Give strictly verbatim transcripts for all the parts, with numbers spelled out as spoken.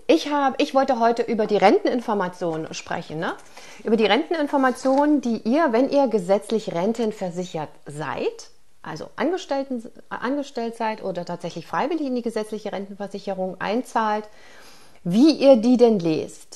ich habe, ich wollte heute über die Renteninformationen sprechen, ne? Über die Renteninformationen, die ihr, wenn ihr gesetzlich rentenversichert seid, also Angestellten, angestellt seid oder tatsächlich freiwillig in die gesetzliche Rentenversicherung einzahlt, wie ihr die denn lest.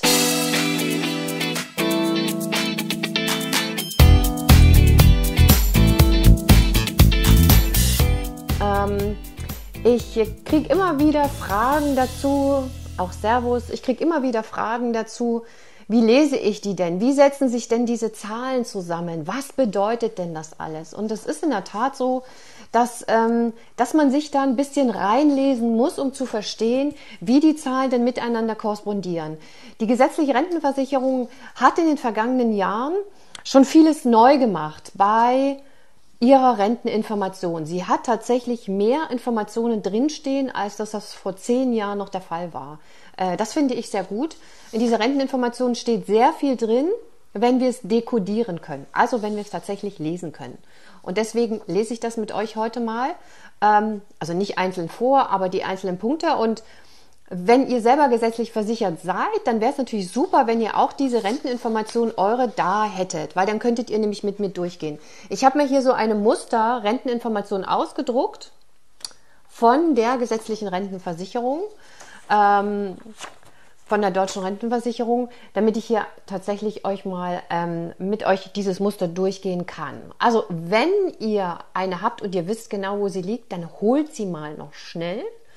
Ähm, ich kriege immer wieder Fragen dazu, auch Servus, ich kriege immer wieder Fragen dazu, wie lese ich die denn? Wie setzen sich denn diese Zahlen zusammen? Was bedeutet denn das alles? Und es ist in der Tat so, dass, ähm, dass man sich da ein bisschen reinlesen muss, um zu verstehen, wie die Zahlen denn miteinander korrespondieren. Die gesetzliche Rentenversicherung hat in den vergangenen Jahren schon vieles neu gemacht bei ihrer Renteninformation. Sie hat tatsächlich mehr Informationen drinstehen, als dass das vor zehn Jahren noch der Fall war. Äh, das finde ich sehr gut. In dieser Renteninformation steht sehr viel drin, wenn wir es dekodieren können, also wenn wir es tatsächlich lesen können. Und deswegen lese ich das mit euch heute mal, ähm, also nicht einzeln vor, aber die einzelnen Punkte. Und wenn ihr selber gesetzlich versichert seid, dann wäre es natürlich super, wenn ihr auch diese Renteninformation eure da hättet, weil dann könntet ihr nämlich mit mir durchgehen. Ich habe mir hier so eine Muster-Renteninformation ausgedruckt von der gesetzlichen Rentenversicherung, ähm, von der deutschen Rentenversicherung, damit ich hier tatsächlich euch mal ähm, mit euch dieses Muster durchgehen kann. Also wenn ihr eine habt und ihr wisst genau, wo sie liegt, dann holt sie mal noch schnell.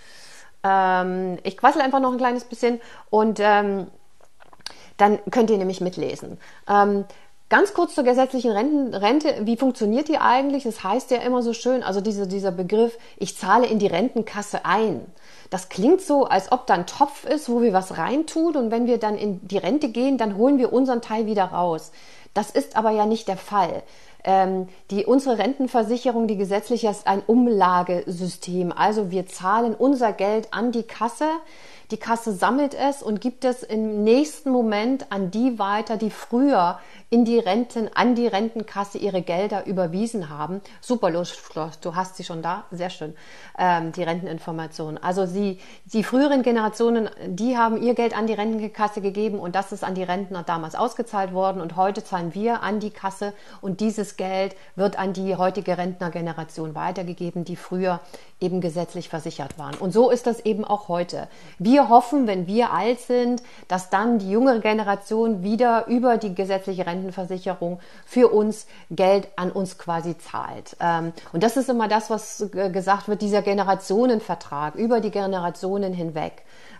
Ähm, ich quassel einfach noch ein kleines bisschen und ähm, dann könnt ihr nämlich mitlesen. Ähm, Ganz kurz zur gesetzlichen Renten, Rente, wie funktioniert die eigentlich? Das heißt ja immer so schön, also diese, dieser Begriff, ich zahle in die Rentenkasse ein. Das klingt so, als ob da ein Topf ist, wo wir was reintun und wenn wir dann in die Rente gehen, dann holen wir unseren Teil wieder raus. Das ist aber ja nicht der Fall. Ähm, die, unsere Rentenversicherung, die gesetzliche, ist ein Umlagesystem. Also wir zahlen unser Geld an die Kasse. Die Kasse sammelt es und gibt es im nächsten Moment an die weiter, die früher in die Renten, an die Rentenkasse ihre Gelder überwiesen haben. Super, los, du hast sie schon da, sehr schön, ähm, die Renteninformation. Also sie, die früheren Generationen, die haben ihr Geld an die Rentenkasse gegeben und das ist an die Rentner damals ausgezahlt worden und heute zahlen wir an die Kasse und dieses Geld wird an die heutige Rentnergeneration weitergegeben, die früher eben gesetzlich versichert waren. Und so ist das eben auch heute. Wir hoffen, wenn wir alt sind, dass dann die jüngere Generation wieder über die gesetzliche Rentenversicherung für uns Geld an uns quasi zahlt. Und das ist immer das, was gesagt wird, dieser Generationenvertrag über die Generationen hinweg.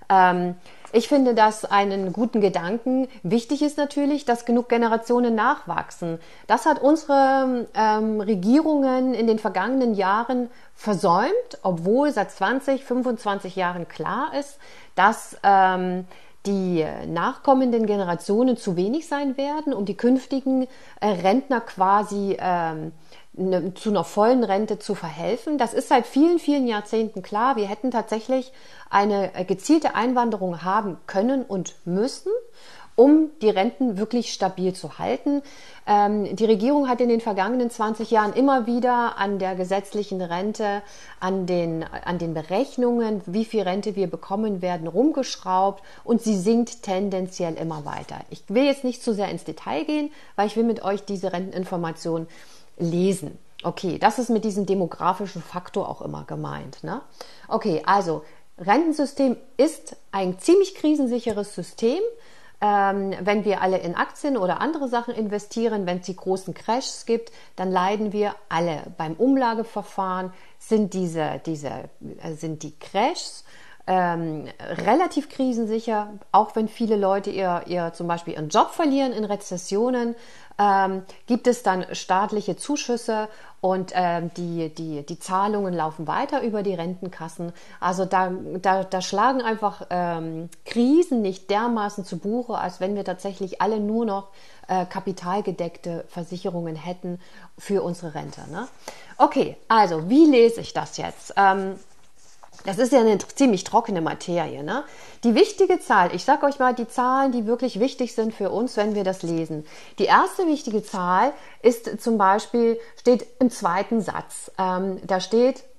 Ich finde das einen guten Gedanken. Wichtig ist natürlich, dass genug Generationen nachwachsen. Das hat unsere ähm, Regierungen in den vergangenen Jahren versäumt, obwohl seit zwanzig, fünfundzwanzig Jahren klar ist, dass ähm, die nachkommenden Generationen zu wenig sein werden, um die künftigen äh, Rentner quasi ähm, ne, zu einer vollen Rente zu verhelfen. Das ist seit vielen, vielen Jahrzehnten klar. Wir hätten tatsächlich eine gezielte Einwanderung haben können und müssen, um die Renten wirklich stabil zu halten. Ähm, die Regierung hat in den vergangenen zwanzig Jahren immer wieder an der gesetzlichen Rente, an den, an den Berechnungen, wie viel Rente wir bekommen werden, rumgeschraubt und sie sinkt tendenziell immer weiter. Ich will jetzt nicht zu sehr ins Detail gehen, weil ich will mit euch diese Renteninformation lesen. Okay, das ist mit diesem demografischen Faktor auch immer gemeint, ne? Okay, also Rentensystem ist ein ziemlich krisensicheres System. Ähm, wenn wir alle in Aktien oder andere Sachen investieren, wenn es die großen Crashs gibt, dann leiden wir alle. Beim Umlageverfahren sind diese, diese, äh, sind die Crashs ähm, relativ krisensicher, auch wenn viele Leute ihr, ihr zum Beispiel ihren Job verlieren in Rezessionen, ähm, gibt es dann staatliche Zuschüsse und ähm, die, die, die Zahlungen laufen weiter über die Rentenkassen. Also da, da, da schlagen einfach ähm, Krisen nicht dermaßen zu Buche, als wenn wir tatsächlich alle nur noch äh, kapitalgedeckte Versicherungen hätten für unsere Rente, ne? Okay, also wie lese ich das jetzt? Ähm, Das ist ja eine ziemlich trockene Materie, ne? Die wichtige Zahl, ich sage euch mal die Zahlen, die wirklich wichtig sind für uns, wenn wir das lesen. Die erste wichtige Zahl ist zum Beispiel, steht im zweiten Satz. Ähm, da steht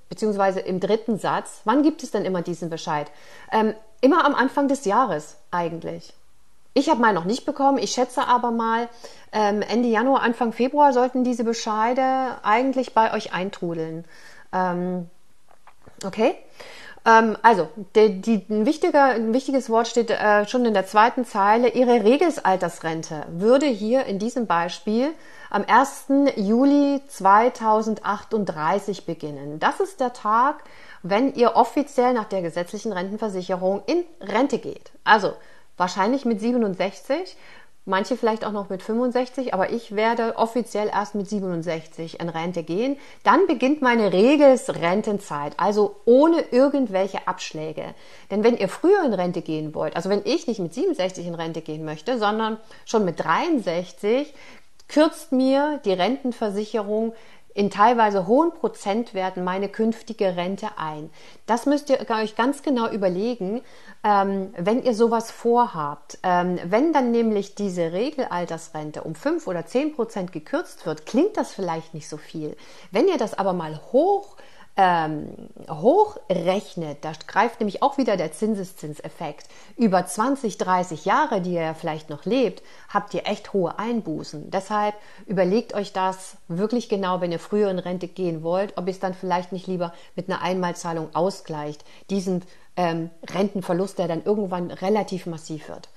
beziehungsweise im dritten Satz. Wann gibt es denn immer diesen Bescheid? Ähm, immer am Anfang des Jahres eigentlich. Ich habe meinen noch nicht bekommen. Ich schätze aber mal, ähm, Ende Januar, Anfang Februar sollten diese Bescheide eigentlich bei euch eintrudeln. Ähm, okay? Ähm, also, die, die, ein, wichtiger, ein wichtiges Wort steht äh, schon in der zweiten Zeile. Ihre Regesaltersrente würde hier in diesem Beispiel am ersten Juli zweitausendachtunddreißig beginnen. Das ist der Tag, wenn ihr offiziell nach der gesetzlichen Rentenversicherung in Rente geht. Also wahrscheinlich mit siebenundsechzig, manche vielleicht auch noch mit fünfundsechzig, aber ich werde offiziell erst mit siebenundsechzig in Rente gehen. Dann beginnt meine Regelsrentenzeit, also ohne irgendwelche Abschläge. Denn wenn ihr früher in Rente gehen wollt, also wenn ich nicht mit siebenundsechzig in Rente gehen möchte, sondern schon mit dreiundsechzig, kürzt mir die Rentenversicherung in teilweise hohen Prozentwerten meine künftige Rente ein. Das müsst ihr euch ganz genau überlegen, ähm, wenn ihr sowas vorhabt. Ähm, wenn dann nämlich diese Regelaltersrente um fünf oder zehn Prozent gekürzt wird, klingt das vielleicht nicht so viel. Wenn ihr das aber mal hoch Ähm, hochrechnet, da greift nämlich auch wieder der Zinseszinseffekt. Über zwanzig, dreißig Jahre, die ihr ja vielleicht noch lebt, habt ihr echt hohe Einbußen. Deshalb überlegt euch das wirklich genau, wenn ihr früher in Rente gehen wollt, ob ihr es dann vielleicht nicht lieber mit einer Einmalzahlung ausgleicht, diesen ähm, Rentenverlust, der dann irgendwann relativ massiv wird.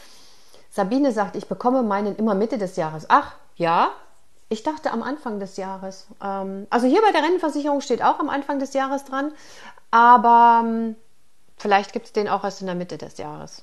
Sabine sagt, ich bekomme meinen immer Mitte des Jahres. Ach, ja, ich dachte am Anfang des Jahres. Also hier bei der Rentenversicherung steht auch am Anfang des Jahres dran, aber vielleicht gibt es den auch erst in der Mitte des Jahres.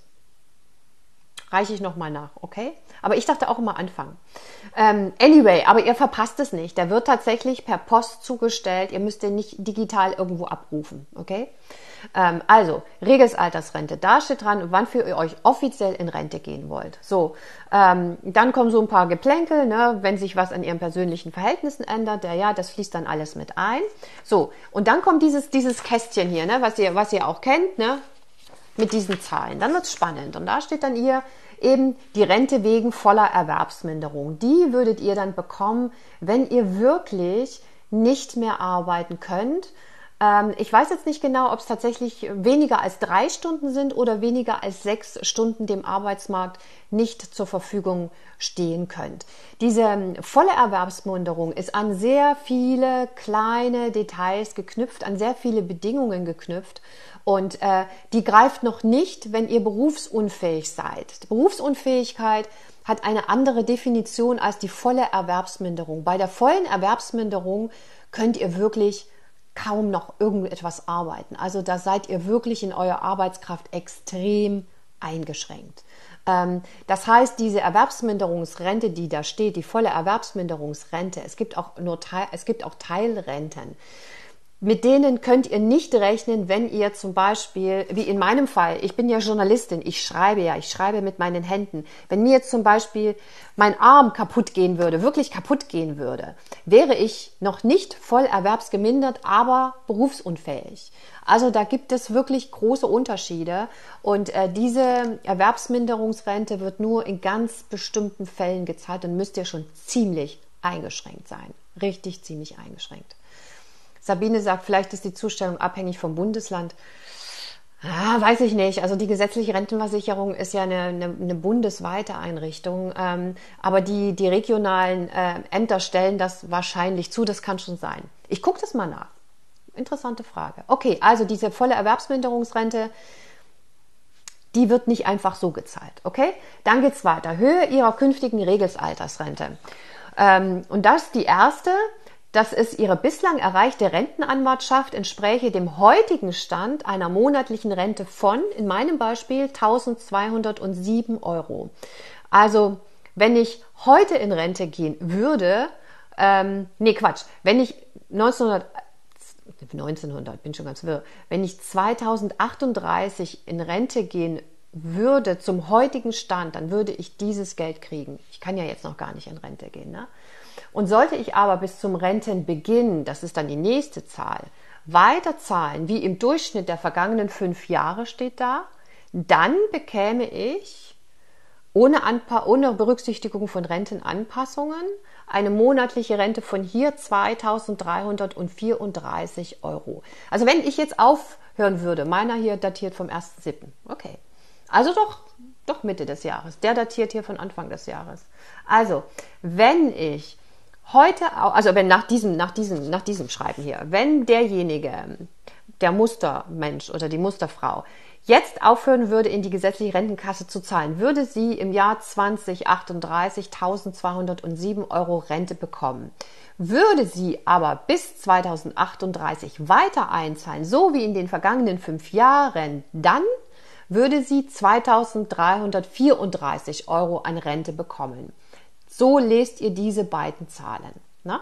Reiche ich nochmal nach, okay? Aber ich dachte auch immer Anfang. Ähm, anyway, aber ihr verpasst es nicht. Der wird tatsächlich per Post zugestellt. Ihr müsst den nicht digital irgendwo abrufen, okay? Ähm, also, Regesaltersrente. Da steht dran, wann für ihr euch offiziell in Rente gehen wollt. So, ähm, dann kommen so ein paar Geplänkel, ne, wenn sich was an ihren persönlichen Verhältnissen ändert. Ja, ja, das fließt dann alles mit ein. So, und dann kommt dieses, dieses Kästchen hier, ne, was ihr, was ihr auch kennt, ne? Mit diesen Zahlen. Dann wird's spannend. Und da steht dann ihr eben die Rente wegen voller Erwerbsminderung. Die würdet ihr dann bekommen, wenn ihr wirklich nicht mehr arbeiten könnt. Ähm, ich weiß jetzt nicht genau, ob es tatsächlich weniger als drei Stunden sind oder weniger als sechs Stunden dem Arbeitsmarkt nicht zur Verfügung stehen könnt. Diese volle Erwerbsminderung ist an sehr viele kleine Details geknüpft, an sehr viele Bedingungen geknüpft. Und äh, die greift noch nicht, wenn ihr berufsunfähig seid. Die Berufsunfähigkeit hat eine andere Definition als die volle Erwerbsminderung. Bei der vollen Erwerbsminderung könnt ihr wirklich kaum noch irgendetwas arbeiten. Also da seid ihr wirklich in eurer Arbeitskraft extrem eingeschränkt. Ähm, das heißt, diese Erwerbsminderungsrente, die da steht, die volle Erwerbsminderungsrente, es gibt auch nur Teil, es gibt auch Teilrenten. Mit denen könnt ihr nicht rechnen, wenn ihr zum Beispiel, wie in meinem Fall, ich bin ja Journalistin, ich schreibe ja, ich schreibe mit meinen Händen. Wenn mir jetzt zum Beispiel mein Arm kaputt gehen würde, wirklich kaputt gehen würde, wäre ich noch nicht voll erwerbsgemindert, aber berufsunfähig. Also da gibt es wirklich große Unterschiede und äh, diese Erwerbsminderungsrente wird nur in ganz bestimmten Fällen gezahlt und müsst ihr schon ziemlich eingeschränkt sein. Richtig ziemlich eingeschränkt. Sabine sagt, vielleicht ist die Zustellung abhängig vom Bundesland. Ah, weiß ich nicht. Also die gesetzliche Rentenversicherung ist ja eine, eine, eine bundesweite Einrichtung. Ähm, aber die, die regionalen äh, Ämter stellen das wahrscheinlich zu. Das kann schon sein. Ich gucke das mal nach. Interessante Frage. Okay, also diese volle Erwerbsminderungsrente, die wird nicht einfach so gezahlt. Okay, dann geht's weiter. Höhe ihrer künftigen Regesaltersrente. Ähm, und das ist die erste. Das ist ihre bislang erreichte Rentenanwartschaft entspräche dem heutigen Stand einer monatlichen Rente von, in meinem Beispiel, eintausendzweihundertsieben Euro. Also, wenn ich heute in Rente gehen würde, ähm, nee, Quatsch, wenn ich neunzehnhundert, neunzehnhundert, bin schon ganz wirr, wenn ich zweitausendachtunddreißig in Rente gehen würde zum heutigen Stand, dann würde ich dieses Geld kriegen. Ich kann ja jetzt noch gar nicht in Rente gehen, ne? Und sollte ich aber bis zum Rentenbeginn, das ist dann die nächste Zahl, weiter zahlen, wie im Durchschnitt der vergangenen fünf Jahre steht da, dann bekäme ich ohne, Anpa ohne Berücksichtigung von Rentenanpassungen eine monatliche Rente von hier zweitausenddreihundertvierunddreißig Euro. Also wenn ich jetzt aufhören würde, meiner hier datiert vom ersten siebten Okay, also doch, doch Mitte des Jahres. Der datiert hier von Anfang des Jahres. Also, wenn ich heute, also wenn nach diesem, nach diesem, nach diesem Schreiben hier, wenn derjenige, der Mustermensch oder die Musterfrau jetzt aufhören würde, in die gesetzliche Rentenkasse zu zahlen, würde sie im Jahr zweitausendachtunddreißig eintausendzweihundertsieben Euro Rente bekommen. Würde sie aber bis zweitausendachtunddreißig weiter einzahlen, so wie in den vergangenen fünf Jahren, dann würde sie zweitausenddreihundertvierunddreißig Euro an Rente bekommen. So lest ihr diese beiden Zahlen. Na?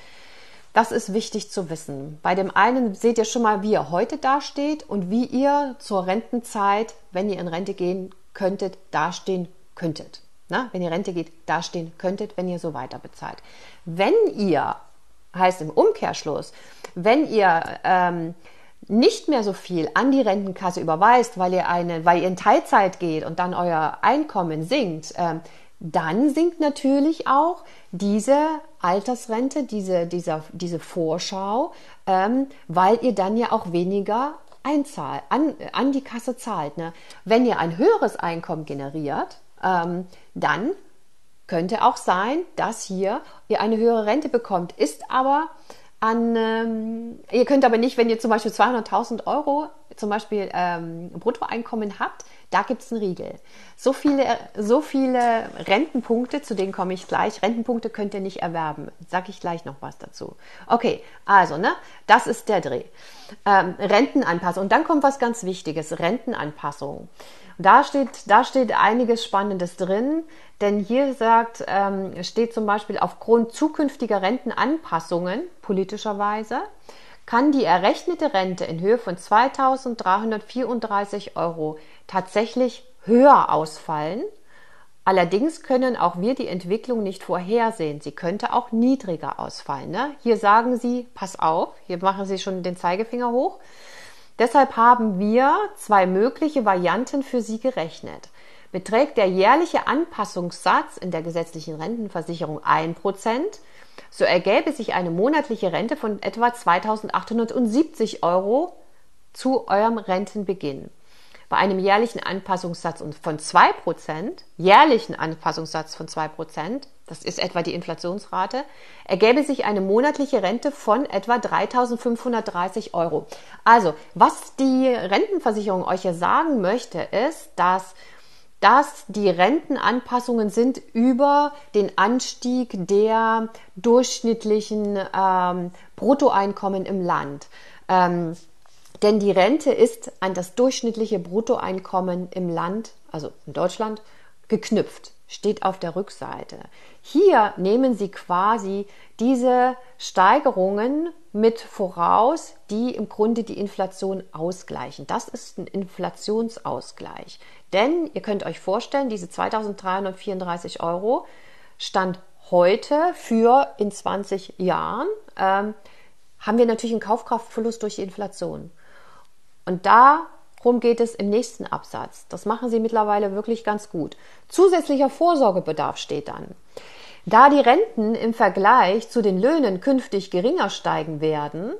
Das ist wichtig zu wissen. Bei dem einen seht ihr schon mal, wie ihr heute dasteht und wie ihr zur Rentenzeit, wenn ihr in Rente gehen könntet, dastehen könntet. Na, wenn ihr Rente geht, dastehen könntet, wenn ihr so weiter bezahlt. Wenn ihr, heißt im Umkehrschluss, wenn ihr ähm, nicht mehr so viel an die Rentenkasse überweist, weil ihr, eine, weil ihr in Teilzeit geht und dann euer Einkommen sinkt, ähm, dann sinkt natürlich auch diese Altersrente, diese, dieser, diese Vorschau, ähm, weil ihr dann ja auch weniger einzahlt, an, an die Kasse zahlt. Ne? Wenn ihr ein höheres Einkommen generiert, ähm, dann könnte auch sein, dass hier ihr eine höhere Rente bekommt. Ist aber an, ähm, ihr könnt aber nicht, wenn ihr zum Beispiel zweihunderttausend Euro zum Beispiel ähm, Bruttoeinkommen habt, da gibt es einen Riegel. So viele, so viele Rentenpunkte, zu denen komme ich gleich. Rentenpunkte könnt ihr nicht erwerben. Sage ich gleich noch was dazu. Okay, also, ne, das ist der Dreh. Ähm, Rentenanpassung. Und dann kommt was ganz Wichtiges, Rentenanpassung. Da steht, da steht einiges Spannendes drin, denn hier sagt, ähm, steht zum Beispiel, aufgrund zukünftiger Rentenanpassungen, politischerweise, kann die errechnete Rente in Höhe von zweitausenddreihundertvierunddreißig Euro tatsächlich höher ausfallen. Allerdings können auch wir die Entwicklung nicht vorhersehen. Sie könnte auch niedriger ausfallen. Ne? Hier sagen Sie, pass auf, hier machen Sie schon den Zeigefinger hoch. Deshalb haben wir zwei mögliche Varianten für Sie gerechnet. Beträgt der jährliche Anpassungssatz in der gesetzlichen Rentenversicherung ein Prozent, so ergäbe sich eine monatliche Rente von etwa zweitausendachthundertsiebzig Euro zu eurem Rentenbeginn. Bei einem jährlichen Anpassungssatz von zwei Prozent, jährlichen Anpassungssatz von zwei Prozent, das ist etwa die Inflationsrate, ergäbe sich eine monatliche Rente von etwa dreitausendfünfhundertdreißig Euro. Also, was die Rentenversicherung euch ja sagen möchte, ist, dass dass die Rentenanpassungen sind über den Anstieg der durchschnittlichen ähm, Bruttoeinkommen im Land. Ähm, denn die Rente ist an das durchschnittliche Bruttoeinkommen im Land, also in Deutschland, geknüpft, steht auf der Rückseite. Hier nehmen Sie quasi diese Steigerungen mit voraus, die im Grunde die Inflation ausgleichen. Das ist ein Inflationsausgleich. Denn ihr könnt euch vorstellen, diese zweitausenddreihundertvierunddreißig Euro Stand heute für in zwanzig Jahren, ähm, haben wir natürlich einen Kaufkraftverlust durch die Inflation. Und darum geht es im nächsten Absatz. Das machen Sie mittlerweile wirklich ganz gut. Zusätzlicher Vorsorgebedarf steht dann. Da die Renten im Vergleich zu den Löhnen künftig geringer steigen werden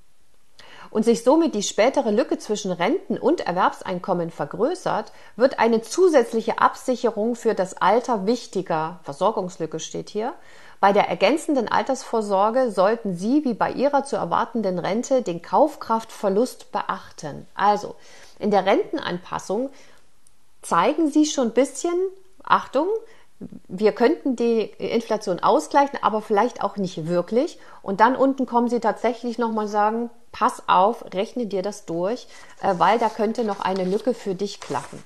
und sich somit die spätere Lücke zwischen Renten und Erwerbseinkommen vergrößert, wird eine zusätzliche Absicherung für das Alter wichtiger. Versorgungslücke steht hier. Bei der ergänzenden Altersvorsorge sollten Sie wie bei Ihrer zu erwartenden Rente den Kaufkraftverlust beachten. Also in der Rentenanpassung zeigen Sie schon ein bisschen, Achtung, wir könnten die Inflation ausgleichen, aber vielleicht auch nicht wirklich. Und dann unten kommen Sie tatsächlich nochmal sagen, pass auf, rechne dir das durch, weil da könnte noch eine Lücke für dich klaffen.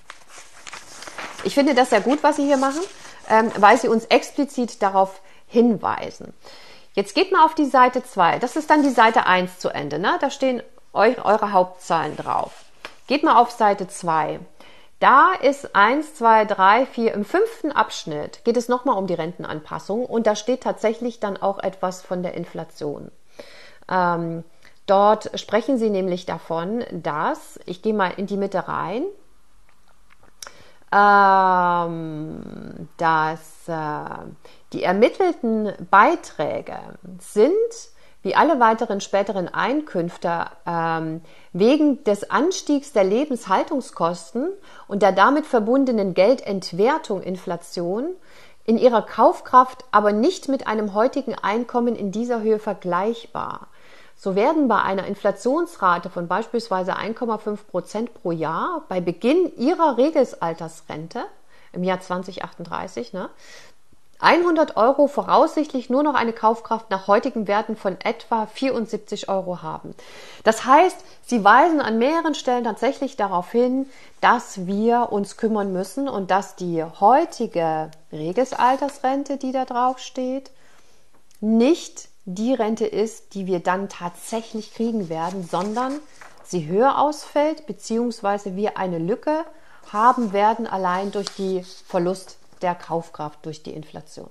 Ich finde das sehr gut, was Sie hier machen, weil Sie uns explizit darauf hinweisen. Jetzt geht mal auf die Seite zwei. Das ist dann die Seite eins zu Ende. Ne? Da stehen eure Hauptzahlen drauf. Geht mal auf Seite zwei. Da ist eins, zwei, drei, vier, im fünften Abschnitt geht es nochmal um die Rentenanpassung und da steht tatsächlich dann auch etwas von der Inflation. Ähm, dort sprechen sie nämlich davon, dass, ich gehe mal in die Mitte rein, ähm, dass äh, die ermittelten Beiträge sind, wie alle weiteren späteren Einkünfte, ähm, wegen des Anstiegs der Lebenshaltungskosten und der damit verbundenen Geldentwertung, Inflation, in ihrer Kaufkraft aber nicht mit einem heutigen Einkommen in dieser Höhe vergleichbar. So werden bei einer Inflationsrate von beispielsweise eins Komma fünf Prozent pro Jahr bei Beginn ihrer Regelaltersrente im Jahr zwanzig achtunddreißig, ne, hundert Euro voraussichtlich nur noch eine Kaufkraft nach heutigen Werten von etwa vierundsiebzig Euro haben. Das heißt, sie weisen an mehreren Stellen tatsächlich darauf hin, dass wir uns kümmern müssen und dass die heutige Regelaltersrente, die da drauf steht, nicht die Rente ist, die wir dann tatsächlich kriegen werden, sondern sie höher ausfällt, beziehungsweise wir eine Lücke haben werden, allein durch die Verlust der Kaufkraft durch die Inflation.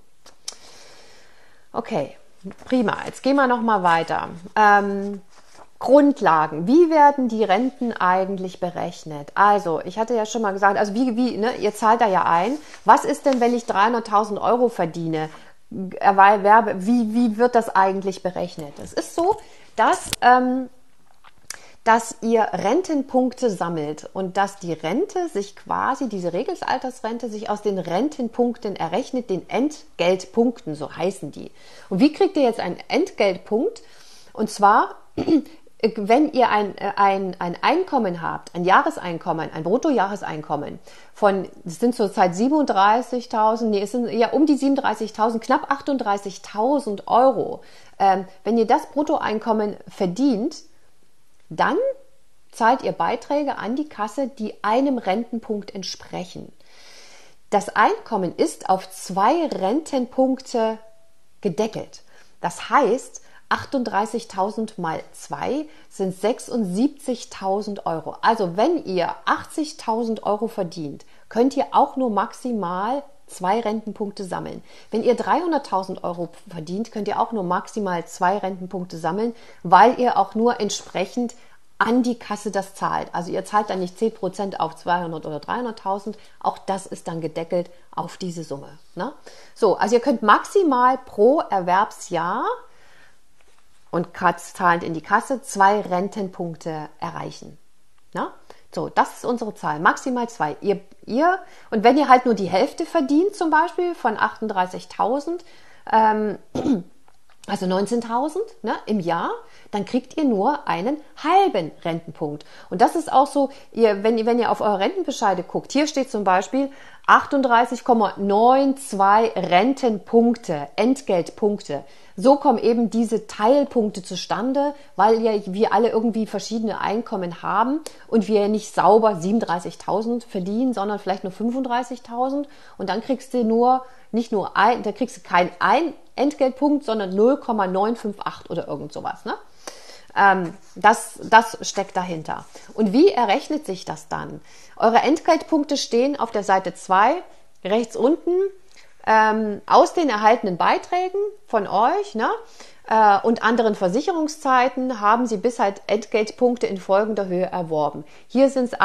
Okay, prima. Jetzt gehen wir noch mal weiter. Ähm, Grundlagen. Wie werden die Renten eigentlich berechnet? Also, ich hatte ja schon mal gesagt, also wie, wie, ne, ihr zahlt da ja ein. Was ist denn, wenn ich dreihunderttausend Euro verdiene? Erwerbe, wie, wie wird das eigentlich berechnet? Es ist so, dass ähm, dass ihr Rentenpunkte sammelt und dass die Rente sich quasi, diese Regelaltersrente, sich aus den Rentenpunkten errechnet, den Entgeltpunkten, so heißen die. Und wie kriegt ihr jetzt einen Entgeltpunkt? Und zwar, wenn ihr ein, ein, ein Einkommen habt, ein Jahreseinkommen, ein Bruttojahreseinkommen von, das sind zurzeit siebenunddreißigtausend, nee, es sind ja um die siebenunddreißigtausend, knapp achtunddreißigtausend Euro. Ähm, wenn ihr das Bruttoeinkommen verdient, dann zahlt ihr Beiträge an die Kasse, die einem Rentenpunkt entsprechen. Das Einkommen ist auf zwei Rentenpunkte gedeckelt. Das heißt, achtunddreißigtausend mal zwei sind sechsundsiebzigtausend Euro. Also wenn ihr achtzigtausend Euro verdient, könnt ihr auch nur maximal zwei Rentenpunkte sammeln. Wenn ihr dreihunderttausend Euro verdient, könnt ihr auch nur maximal zwei Rentenpunkte sammeln, weil ihr auch nur entsprechend an die Kasse das zahlt. Also ihr zahlt dann nicht zehn Prozent auf zweihundert oder dreihunderttausend, auch das ist dann gedeckelt auf diese Summe. Ne? So, also ihr könnt maximal pro Erwerbsjahr und zahlend in die Kasse zwei Rentenpunkte erreichen. Ne? So, das ist unsere Zahl, maximal zwei. Ihr, ihr, und wenn ihr halt nur die Hälfte verdient, zum Beispiel von achtunddreißigtausend, ähm, also neunzehntausend, ne, im Jahr, dann kriegt ihr nur einen halben Rentenpunkt. Und das ist auch so, ihr, wenn, ihr, wenn ihr auf eure Rentenbescheide guckt, hier steht zum Beispiel achtunddreißig Komma zweiundneunzig Rentenpunkte, Entgeltpunkte. So kommen eben diese Teilpunkte zustande, weil ja wir alle irgendwie verschiedene Einkommen haben und wir nicht sauber siebenunddreißigtausend verdienen, sondern vielleicht nur fünfunddreißigtausend. Und dann kriegst du nur, nicht nur ein, da kriegst du keinen ein Entgeltpunkt, sondern null Komma neunhundertachtzig oder irgend sowas. Ne? Ähm, das, das steckt dahinter. Und wie errechnet sich das dann? Eure Entgeltpunkte stehen auf der Seite zwei, rechts unten, ähm, aus den erhaltenen Beiträgen von euch, ne? äh, und anderen Versicherungszeiten haben sie bisher Entgeltpunkte in folgender Höhe erworben. Hier sind es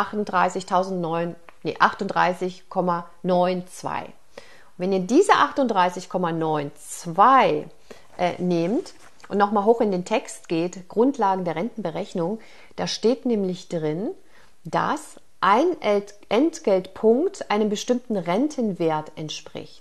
achtunddreißig Komma zweiundneunzig. Wenn ihr diese achtunddreißig Komma zweiundneunzig äh, nehmt und nochmal hoch in den Text geht, Grundlagen der Rentenberechnung, da steht nämlich drin, dass ein Entgeltpunkt einem bestimmten Rentenwert entspricht.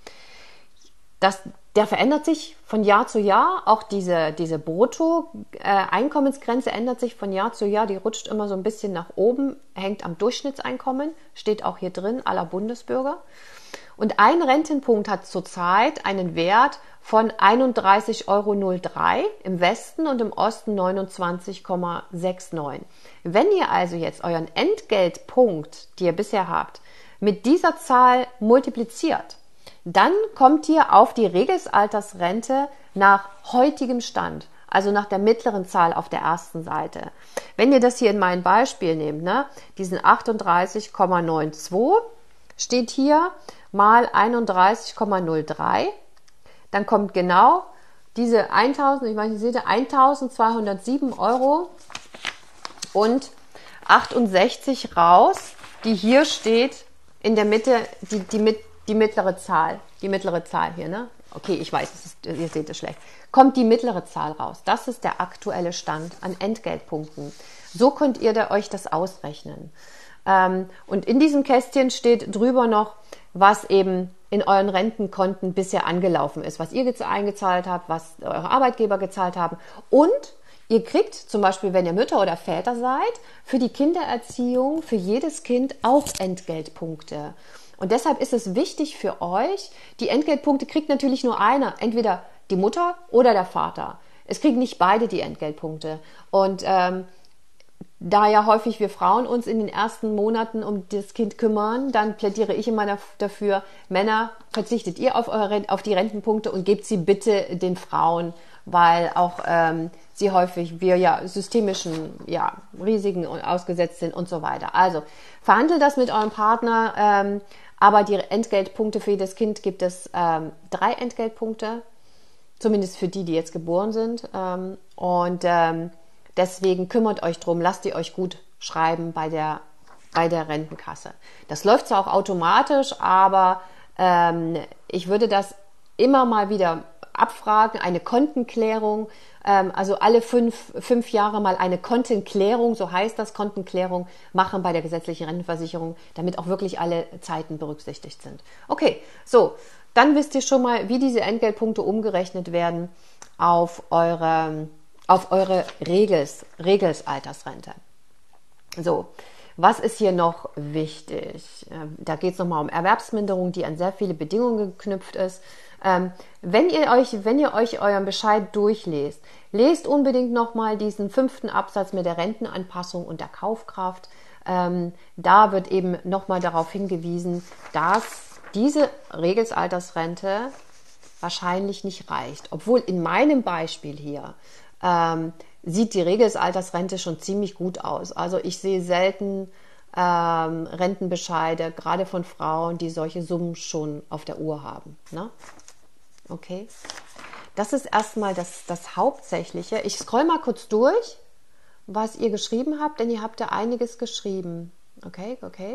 Das, der verändert sich von Jahr zu Jahr, auch diese, diese Brutto-Einkommensgrenze äh, ändert sich von Jahr zu Jahr, die rutscht immer so ein bisschen nach oben, hängt am Durchschnittseinkommen, steht auch hier drin, aller Bundesbürger. Und ein Rentenpunkt hat zurzeit einen Wert von einunddreißig Komma null drei Euro im Westen und im Osten neunundzwanzig Komma neunundsechzig. Wenn ihr also jetzt euren Entgeltpunkt, die ihr bisher habt, mit dieser Zahl multipliziert, dann kommt ihr auf die Regelaltersrente nach heutigem Stand, also nach der mittleren Zahl auf der ersten Seite. Wenn ihr das hier in mein Beispiel nehmt, ne, diesen achtunddreißig Komma zweiundneunzig steht hier mal einunddreißig Komma null drei, dann kommt genau diese eintausend, ich meine, ihr seht, eintausendzweihundertsieben Euro und achtundsechzig raus, die hier steht in der Mitte die, die, mit, die mittlere Zahl, die mittlere Zahl hier, ne? Okay, ich weiß, es ist, ihr seht es schlecht. Kommt die mittlere Zahl raus. Das ist der aktuelle Stand an Entgeltpunkten. So könnt ihr da euch das ausrechnen. Ähm, und in diesem Kästchen steht drüber noch, was eben in euren Rentenkonten bisher angelaufen ist, was ihr eingezahlt habt, was eure Arbeitgeber gezahlt haben. Und ihr kriegt zum Beispiel, wenn ihr Mütter oder Väter seid, für die Kindererziehung, für jedes Kind auch Entgeltpunkte. Und deshalb ist es wichtig für euch, die Entgeltpunkte kriegt natürlich nur einer, entweder die Mutter oder der Vater. Es kriegen nicht beide die Entgeltpunkte. Und ähm, da ja häufig wir Frauen uns in den ersten Monaten um das Kind kümmern, dann plädiere ich immer dafür, Männer, verzichtet ihr auf, eure, auf die Rentenpunkte und gebt sie bitte den Frauen, weil auch ähm, sie häufig, wir ja systemischen ja, Risiken ausgesetzt sind und so weiter. Also verhandelt das mit eurem Partner, ähm, aber die Entgeltpunkte für jedes Kind gibt es ähm, drei Entgeltpunkte, zumindest für die, die jetzt geboren sind. Ähm, und ähm, deswegen kümmert euch drum, lasst ihr euch gut schreiben bei der, bei der Rentenkasse. Das läuft zwar auch automatisch, aber ähm, ich würde das immer mal wieder abfragen, eine Kontenklärung, ähm, also alle fünf, fünf Jahre mal eine Kontenklärung, so heißt das, Kontenklärung machen bei der gesetzlichen Rentenversicherung, damit auch wirklich alle Zeiten berücksichtigt sind. Okay, so, dann wisst ihr schon mal, wie diese Entgeltpunkte umgerechnet werden auf eure, auf eure Regels, Regelsaltersrente. So, was ist hier noch wichtig? Da geht es nochmal um Erwerbsminderung, die an sehr viele Bedingungen geknüpft ist. Ähm, wenn ihr euch, wenn ihr euch euren Bescheid durchlest, lest unbedingt nochmal diesen fünften Absatz mit der Rentenanpassung und der Kaufkraft. Ähm, da wird eben nochmal darauf hingewiesen, dass diese Regelsaltersrente wahrscheinlich nicht reicht. Obwohl in meinem Beispiel hier ähm, sieht die Regelsaltersrente schon ziemlich gut aus. Also ich sehe selten ähm, Rentenbescheide, gerade von Frauen, die solche Summen schon auf der Uhr haben. Ne? Okay, das ist erstmal das, das Hauptsächliche. Ich scroll mal kurz durch, was ihr geschrieben habt, denn ihr habt ja einiges geschrieben. Okay, okay.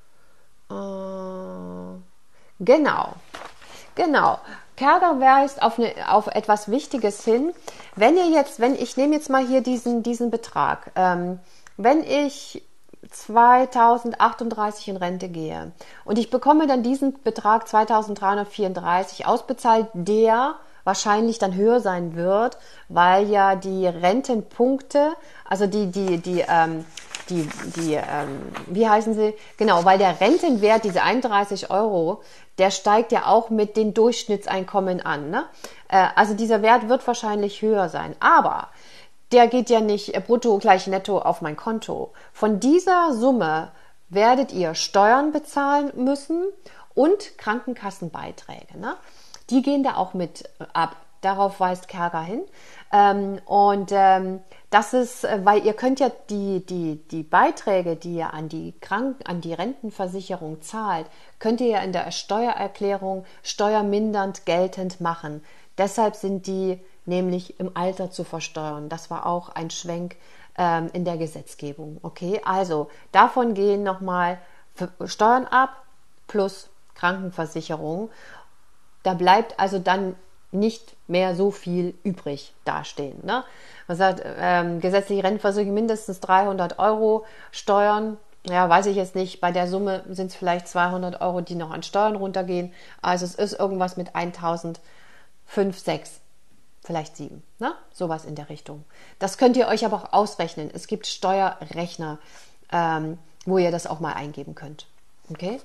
Äh, genau, genau. Kerger weist auf, eine, auf etwas Wichtiges hin. Wenn ihr jetzt, wenn ich nehme jetzt mal hier diesen, diesen Betrag, ähm, wenn ich zweitausendachtunddreißig in Rente gehe und ich bekomme dann diesen Betrag zweitausenddreihundertvierunddreißig ausbezahlt, der wahrscheinlich dann höher sein wird, weil ja die Rentenpunkte, also die, die, die, ähm, die, die, ähm, wie heißen sie? Genau, weil der Rentenwert, diese einunddreißig Euro, der steigt ja auch mit den Durchschnittseinkommen an. Ne? Äh, also dieser Wert wird wahrscheinlich höher sein. Aber der geht ja nicht brutto gleich netto auf mein Konto. Von dieser Summe werdet ihr Steuern bezahlen müssen und Krankenkassenbeiträge. Ne? Die gehen da auch mit ab. Darauf weist Kerger hin. Ähm, und ähm, das ist, weil ihr könnt ja die, die, die Beiträge, die ihr an die Kranken, an die Rentenversicherung zahlt, könnt ihr ja in der Steuererklärung steuermindernd geltend machen. Deshalb sind die nämlich im Alter zu versteuern. Das war auch ein Schwenk ähm, in der Gesetzgebung. Okay, also davon gehen nochmal Steuern ab plus Krankenversicherung. Da bleibt also dann nicht mehr so viel übrig dastehen. Ne? Man sagt, ähm, gesetzliche Rentenversicherung mindestens dreihundert Euro, Steuern, ja, weiß ich jetzt nicht, bei der Summe sind es vielleicht zweihundert Euro, die noch an Steuern runtergehen. Also es ist irgendwas mit eintausendfünfhundert, sechs, vielleicht sieben, ne? Sowas in der Richtung. Das könnt ihr euch aber auch ausrechnen. Es gibt Steuerrechner, ähm, wo ihr das auch mal eingeben könnt. Okay?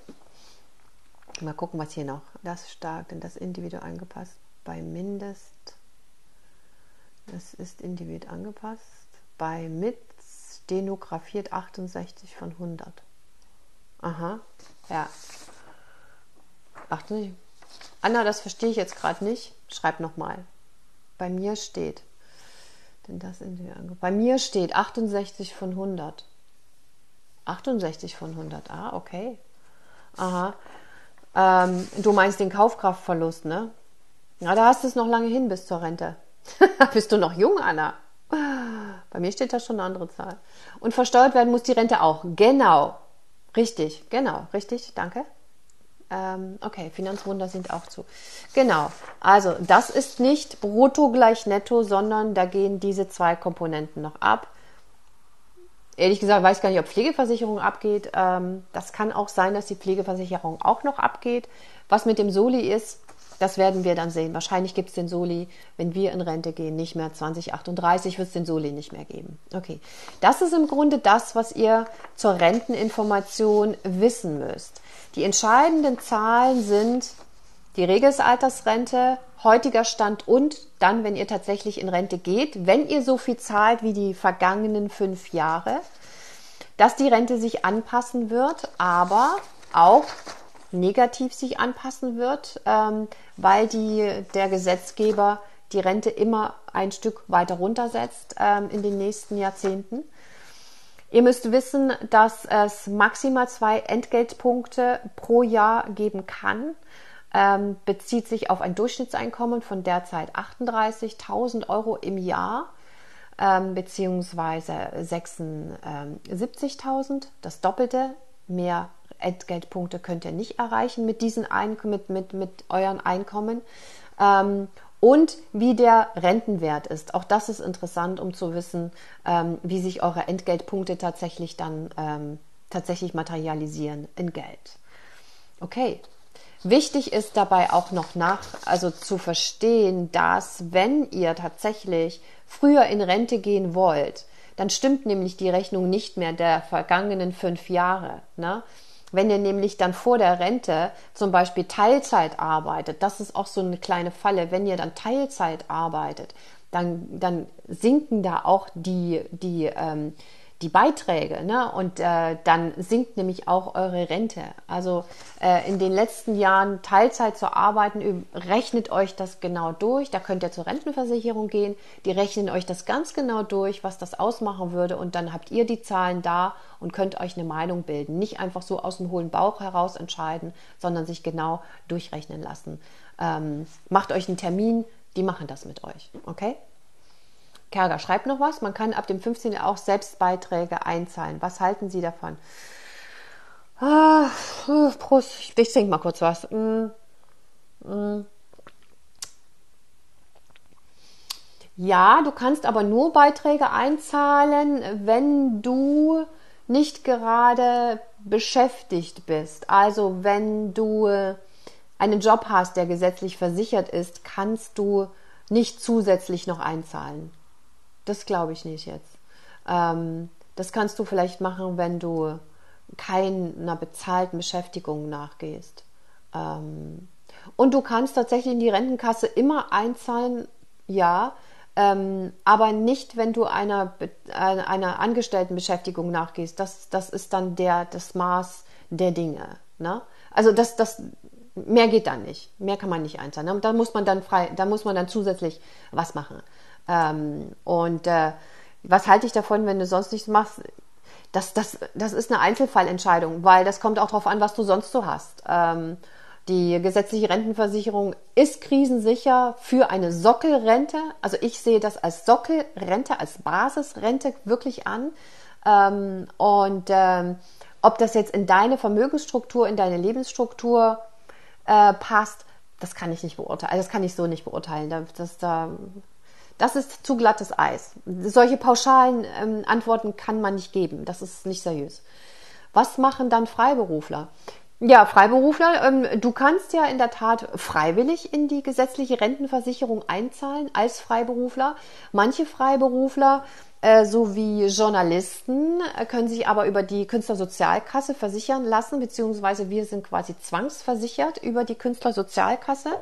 Mal gucken, was hier noch. Das stark, denn das individuell angepasst. Bei Mindest, das ist individuell angepasst. Bei mit stenografiert achtundsechzig von hundert. Aha, ja. achtundsechzig. Anna, das verstehe ich jetzt gerade nicht. Schreib nochmal. Bei mir steht, denn das individuell angepasst. Bei mir steht achtundsechzig von hundert. achtundsechzig von hundert, ah, okay. Aha. Ähm, du meinst den Kaufkraftverlust, ne? Ja, da hast du es noch lange hin bis zur Rente. Bist du noch jung, Anna? Bei mir steht da schon eine andere Zahl. Und versteuert werden muss die Rente auch. Genau. Richtig, genau, richtig, danke. Ähm, okay, Finanzwunder sind auch zu. Genau, also das ist nicht brutto gleich netto, sondern da gehen diese zwei Komponenten noch ab. Ehrlich gesagt weiß ich gar nicht, ob Pflegeversicherung abgeht. Ähm, das kann auch sein, dass die Pflegeversicherung auch noch abgeht. Was mit dem Soli ist, das werden wir dann sehen. Wahrscheinlich gibt es den Soli, wenn wir in Rente gehen, nicht mehr zwanzig achtunddreißig, wird es den Soli nicht mehr geben. Okay, das ist im Grunde das, was ihr zur Renteninformation wissen müsst. Die entscheidenden Zahlen sind die Regelaltersrente, heutiger Stand und dann, wenn ihr tatsächlich in Rente geht, wenn ihr so viel zahlt wie die vergangenen fünf Jahre, dass die Rente sich anpassen wird, aber auch negativ sich anpassen wird, ähm, weil die, der Gesetzgeber die Rente immer ein Stück weiter runtersetzt ähm, in den nächsten Jahrzehnten. Ihr müsst wissen, dass es maximal zwei Entgeltpunkte pro Jahr geben kann. Ähm, bezieht sich auf ein Durchschnittseinkommen von derzeit achtunddreißigtausend Euro im Jahr, ähm, beziehungsweise sechsundsiebzigtausend, das Doppelte. Mehr Entgeltpunkte könnt ihr nicht erreichen mit diesen Ein- mit, mit, mit euren Einkommen. Ähm, und wie der Rentenwert ist. Auch das ist interessant, um zu wissen, ähm, wie sich eure Entgeltpunkte tatsächlich dann ähm, tatsächlich materialisieren in Geld. Okay. Wichtig ist dabei auch noch nach, also zu verstehen, dass wenn ihr tatsächlich früher in Rente gehen wollt, dann stimmt nämlich die Rechnung nicht mehr der vergangenen fünf Jahre. Ne? Wenn ihr nämlich dann vor der Rente zum Beispiel Teilzeit arbeitet, das ist auch so eine kleine Falle, wenn ihr dann Teilzeit arbeitet, dann, dann sinken da auch die, die, ähm, die Beiträge, ne? Und äh, dann sinkt nämlich auch eure Rente. Also äh, in den letzten Jahren Teilzeit zu arbeiten, rechnet euch das genau durch. Da könnt ihr zur Rentenversicherung gehen, die rechnen euch das ganz genau durch, was das ausmachen würde und dann habt ihr die Zahlen da und könnt euch eine Meinung bilden. Nicht einfach so aus dem hohlen Bauch heraus entscheiden, sondern sich genau durchrechnen lassen. Ähm, macht euch einen Termin, die machen das mit euch, okay? Kerger schreibt noch was. Man kann ab dem fünfzehnten auch Selbstbeiträge einzahlen. Was halten Sie davon? Ah, Prost. Ich trinke mal kurz was. Mm, mm. Ja, du kannst aber nur Beiträge einzahlen, wenn du nicht gerade beschäftigt bist. Also wenn du einen Job hast, der gesetzlich versichert ist, kannst du nicht zusätzlich noch einzahlen. Das glaube ich nicht jetzt. Ähm, das kannst du vielleicht machen, wenn du keiner bezahlten Beschäftigung nachgehst. Ähm, und du kannst tatsächlich in die Rentenkasse immer einzahlen, ja, ähm, aber nicht, wenn du einer, einer Angestelltenbeschäftigung nachgehst. Das, das ist dann der, das Maß der Dinge. Ne? Also das, das, mehr geht dann nicht. Mehr kann man nicht einzahlen. Da muss man dann frei, da muss man dann zusätzlich was machen. Ähm, und äh, was halte ich davon, wenn du sonst nichts machst? Das, das, das ist eine Einzelfallentscheidung, weil das kommt auch darauf an, was du sonst so hast. Ähm, die gesetzliche Rentenversicherung ist krisensicher für eine Sockelrente. Also ich sehe das als Sockelrente, als Basisrente wirklich an. Ähm, und ähm, ob das jetzt in deine Vermögensstruktur, in deine Lebensstruktur äh, passt, das kann ich nicht beurteilen. Also das kann ich so nicht beurteilen. Das, das, da Das ist zu glattes Eis. Solche pauschalen ähm, Antworten kann man nicht geben. Das ist nicht seriös. Was machen dann Freiberufler? Ja, Freiberufler, ähm, du kannst ja in der Tat freiwillig in die gesetzliche Rentenversicherung einzahlen als Freiberufler. Manche Freiberufler, äh, sowie Journalisten, äh, können sich aber über die Künstlersozialkasse versichern lassen, beziehungsweise wir sind quasi zwangsversichert über die Künstlersozialkasse.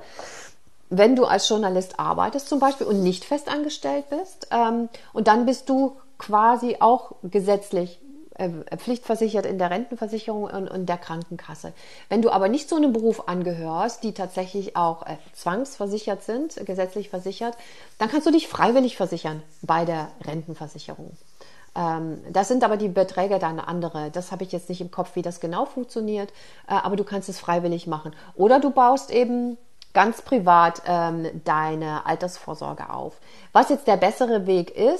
Wenn du als Journalist arbeitest zum Beispiel und nicht festangestellt bist, ähm, und dann bist du quasi auch gesetzlich äh, pflichtversichert in der Rentenversicherung und, und der Krankenkasse. Wenn du aber nicht zu einem Beruf angehörst, die tatsächlich auch äh, zwangsversichert sind, äh, gesetzlich versichert, dann kannst du dich freiwillig versichern bei der Rentenversicherung. Ähm, das sind aber die Beträge dann andere. Das habe ich jetzt nicht im Kopf, wie das genau funktioniert, äh, aber du kannst es freiwillig machen. Oder du baust eben ganz privat ähm, deine Altersvorsorge auf. Was jetzt der bessere Weg ist,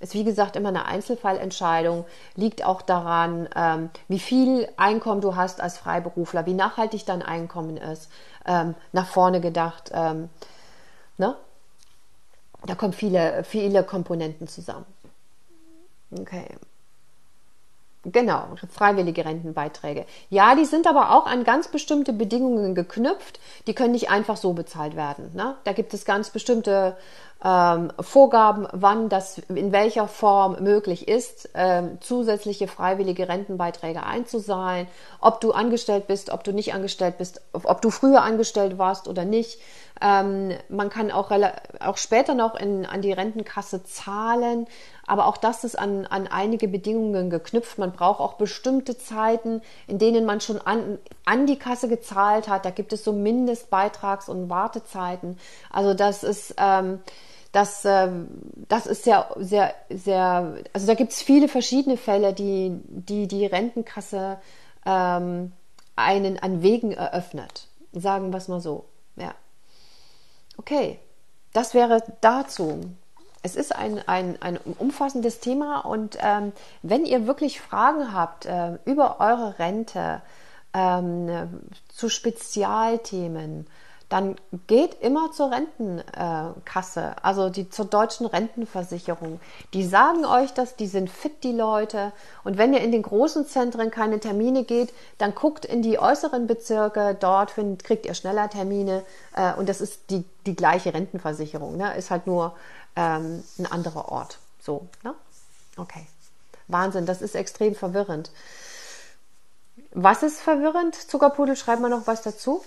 Ist wie gesagt immer eine Einzelfallentscheidung, liegt auch daran, ähm, wie viel Einkommen du hast als Freiberufler, wie nachhaltig dein Einkommen ist, ähm, nach vorne gedacht. Ähm, ne? Da kommen viele, viele Komponenten zusammen. Okay. Genau, freiwillige Rentenbeiträge. Ja, die sind aber auch an ganz bestimmte Bedingungen geknüpft. Die können nicht einfach so bezahlt werden. Ne? Da gibt es ganz bestimmte ähm, Vorgaben, wann das in welcher Form möglich ist, ähm, zusätzliche freiwillige Rentenbeiträge einzuzahlen. Ob du angestellt bist, ob du nicht angestellt bist, ob du früher angestellt warst oder nicht. Ähm, man kann auch, auch später noch in, an die Rentenkasse zahlen, aber auch das ist an, an einige Bedingungen geknüpft. Man braucht auch bestimmte Zeiten, in denen man schon an, an die Kasse gezahlt hat. Da gibt es so Mindestbeitrags- und Wartezeiten. Also das ist, ähm, das, ähm, das ist sehr, sehr, sehr, also da gibt es viele verschiedene Fälle, die die, die Rentenkasse ähm, einen an Wegen eröffnet. Sagen wir es mal so. Ja. Okay, das wäre dazu. Es ist ein, ein, ein umfassendes Thema und ähm, wenn ihr wirklich Fragen habt äh, über eure Rente, ähm, zu Spezialthemen, dann geht immer zur Rentenkasse, also die, zur deutschen Rentenversicherung. Die sagen euch das, die sind fit, die Leute. Und wenn ihr in den großen Zentren keine Termine geht, dann guckt in die äußeren Bezirke, dort findet, kriegt ihr schneller Termine. Äh, und das ist die, die gleiche Rentenversicherung, ne? Ist halt nur ähm, ein anderer Ort. So, ne? Okay. Wahnsinn, das ist extrem verwirrend. Was ist verwirrend? Zuckerpudel, schreibt mal noch was dazu.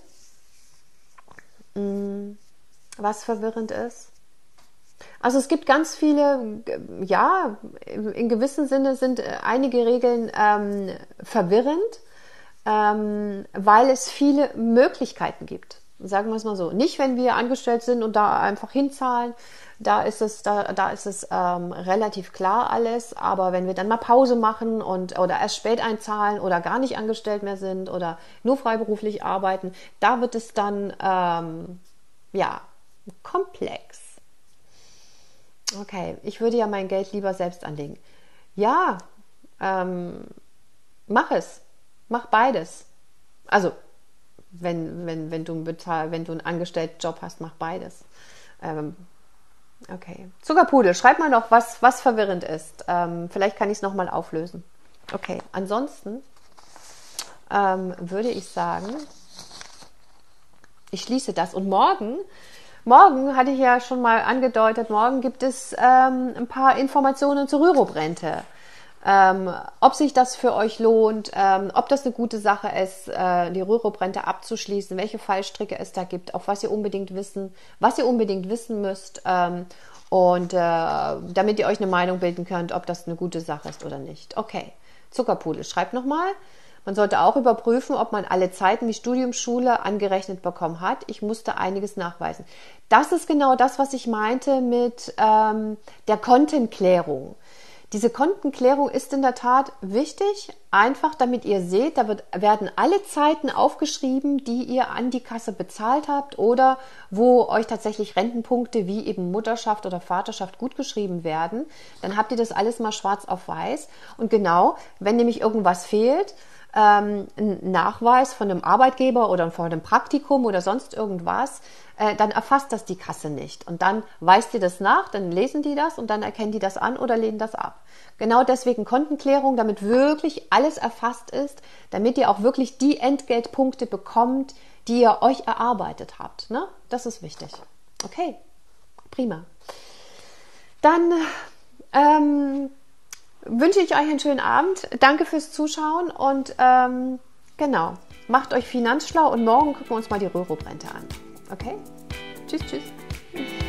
Was verwirrend ist. Also es gibt ganz viele, ja, in gewissem Sinne sind einige Regeln ähm, verwirrend, ähm, weil es viele Möglichkeiten gibt. Sagen wir es mal so. Nicht, wenn wir angestellt sind und da einfach hinzahlen, da ist es, da, da ist es ähm, relativ klar alles, aber wenn wir dann mal Pause machen und oder erst spät einzahlen oder gar nicht angestellt mehr sind oder nur freiberuflich arbeiten, da wird es dann ähm, ja komplex. Okay, ich würde ja mein Geld lieber selbst anlegen. Ja, ähm, mach es, mach beides. Also wenn wenn wenn du einen Bezahl, wenn du einen angestellten Job hast, mach beides. Ähm, Okay. Zuckerpudel, schreib mal noch, was, was verwirrend ist. Ähm, vielleicht kann ich es nochmal auflösen. Okay, ansonsten ähm, würde ich sagen, ich schließe das. Und morgen, morgen hatte ich ja schon mal angedeutet, morgen gibt es ähm, ein paar Informationen zur Rürup-Rente. Ähm, ob sich das für euch lohnt, ähm, ob das eine gute Sache ist, äh, die Rürup-Rente abzuschließen, welche Fallstricke es da gibt, auf was ihr unbedingt wissen, was ihr unbedingt wissen müsst, ähm, und äh, damit ihr euch eine Meinung bilden könnt, ob das eine gute Sache ist oder nicht. Okay, Zuckerpudel, schreibt nochmal. Man sollte auch überprüfen, ob man alle Zeiten wie Studium, Schule angerechnet bekommen hat. Ich musste einiges nachweisen. Das ist genau das, was ich meinte mit ähm, der Kontenklärung. Diese Kontenklärung ist in der Tat wichtig, einfach damit ihr seht, da wird, werden alle Zeiten aufgeschrieben, die ihr an die Kasse bezahlt habt oder wo euch tatsächlich Rentenpunkte wie eben Mutterschaft oder Vaterschaft gutgeschrieben werden. Dann habt ihr das alles mal schwarz auf weiß. Und genau, wenn nämlich irgendwas fehlt, ähm, ein Nachweis von einem Arbeitgeber oder von einem Praktikum oder sonst irgendwas, äh, dann erfasst das die Kasse nicht. Und dann weist ihr das nach, dann lesen die das und dann erkennen die das an oder lehnen das ab. Genau deswegen Kontenklärung, damit wirklich alles erfasst ist, damit ihr auch wirklich die Entgeltpunkte bekommt, die ihr euch erarbeitet habt. Ne? Das ist wichtig. Okay, prima. Dann ähm, wünsche ich euch einen schönen Abend. Danke fürs Zuschauen und ähm, genau, macht euch finanzschlau und morgen gucken wir uns mal die Rürup-Rente an. Okay? Tschüss, tschüss.